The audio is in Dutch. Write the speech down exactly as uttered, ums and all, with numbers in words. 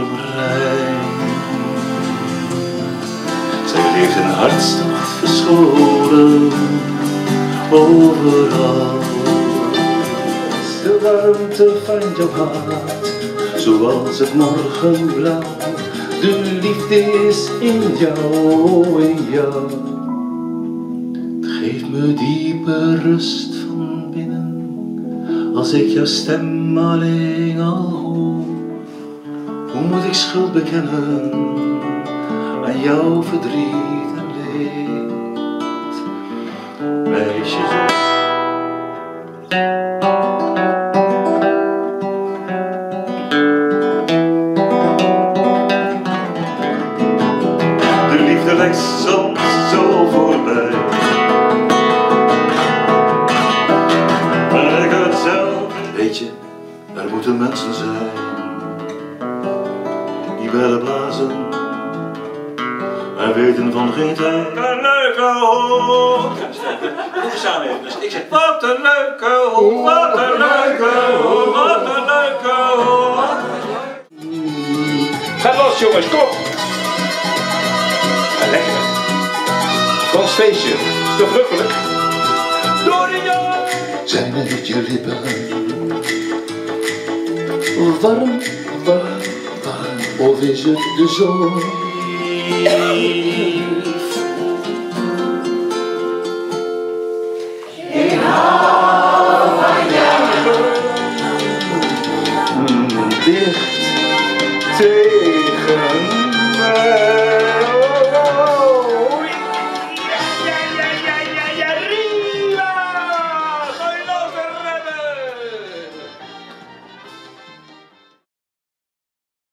om Rijn. Zij leeft een hartstocht verscholen overal. De warmte van jouw hart, zoals het morgenblauw. De liefde is in jou, in jou. Het geeft me diepe rust van binnen, als ik jouw stem alleen al hoor. Hoe moet ik schuld bekennen aan jouw verdriet en leed, meisje zo. De liefde lijkt soms zo voorbij, maar ik het zelf. Weet je, er moeten mensen zijn die bellen blazen en weten van geen tijd. Een leuke hoek. Doe samen even. Dus ik zeg, wat een leuke hoek, wat een leuke hoek, wat een leuke hoek. Ga los jongens, kom! Ja, lekker. Frans feestje. Is toch rukkelijk? Door de jongen! Zijn het je lippen? Warm, warm, warm. Of is het de zon? Ik hou van jou. Dicht tegen mij.